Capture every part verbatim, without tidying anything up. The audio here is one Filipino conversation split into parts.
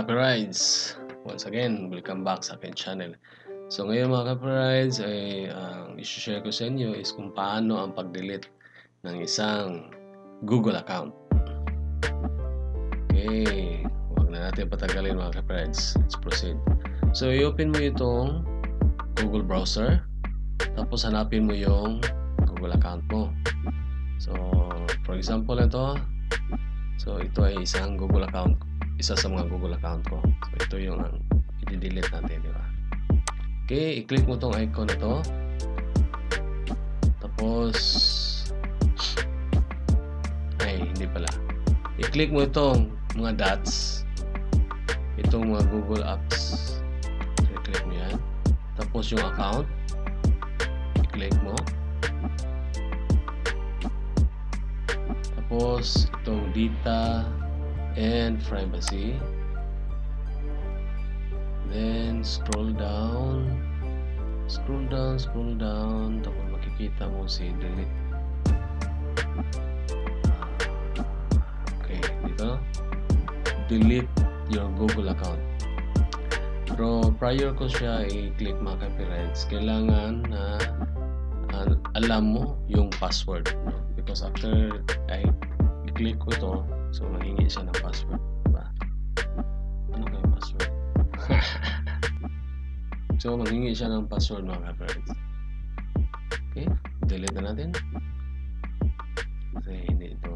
Kapirides! Once again, welcome back sa akin channel. So ngayon mga Kapirides, ay ang uh, isi-share ko sa inyo is kung paano ang pag-delete ng isang Google account. Okay, huwag na natin patagalin mga Kapirides. Let's proceed. So i-open mo itong Google browser, tapos hanapin mo yung Google account mo. So for example ito, so ito ay isang Google account, isa sa mga Google account ko. So ito yung ang i-delete natin, di ba? Okay, i-click mo tong icon na to. Tapos ay, hindi pala. I-click mo itong mga dots, itong mga Google Apps. So i-click mo yan. Tapos yung account, i-click mo. Tapos itong data and privacy, then scroll down scroll down scroll down tapos makikita mo si delete. Okay, dito delete your Google account. Pero prior ko siya i-click mga Kapirides, kailangan na uh, alam mo yung password, no? Because after I i-click ko ito, so maghingi siya ng password, diba? Ano kaya yung password? So maghingi siya ng password mga Kapirides. Okay, delete na natin kasi hindi ito.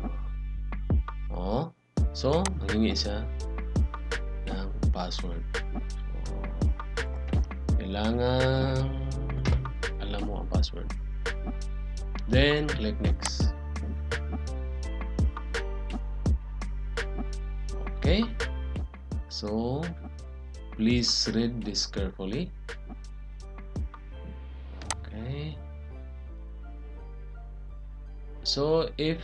Oh, so maghingi siya ng password. So kailangan alam mo ang password, then click next. Okay, so please read this carefully. Okay, so if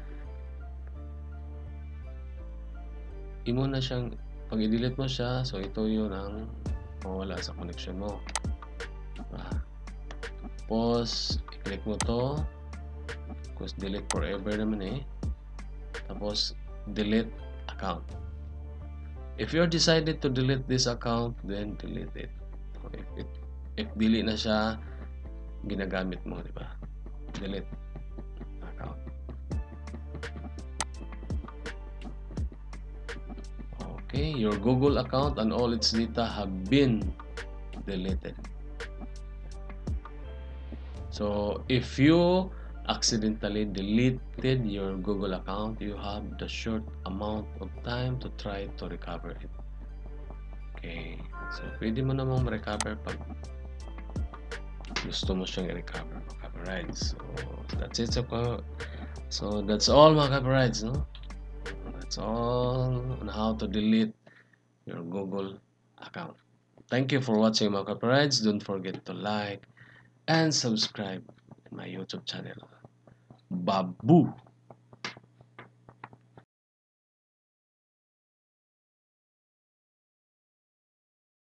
imo na siyang, pag i-delete mo siya, so ito yun ang mawala sa connection mo. Ah. Tapos i-click mo to, because delete forever naman eh. Tapos delete account. If you're decided to delete this account, then delete it. If, if, if delete na siya, ginagamit mo, di ba? Delete account. Okay, your Google account and all its data have been deleted. So if you accidentally deleted your Google account, you have the short amount of time to try to recover it. Okay, so pwede mo namang recover pag gusto mo siyang i-recover mga Kapirides. So that's it. So, so that's all mga Kapirides, no? That's all on how to delete your Google account. Thank you for watching mga Kapirides. Don't forget to like and subscribe to my YouTube channel. Babu!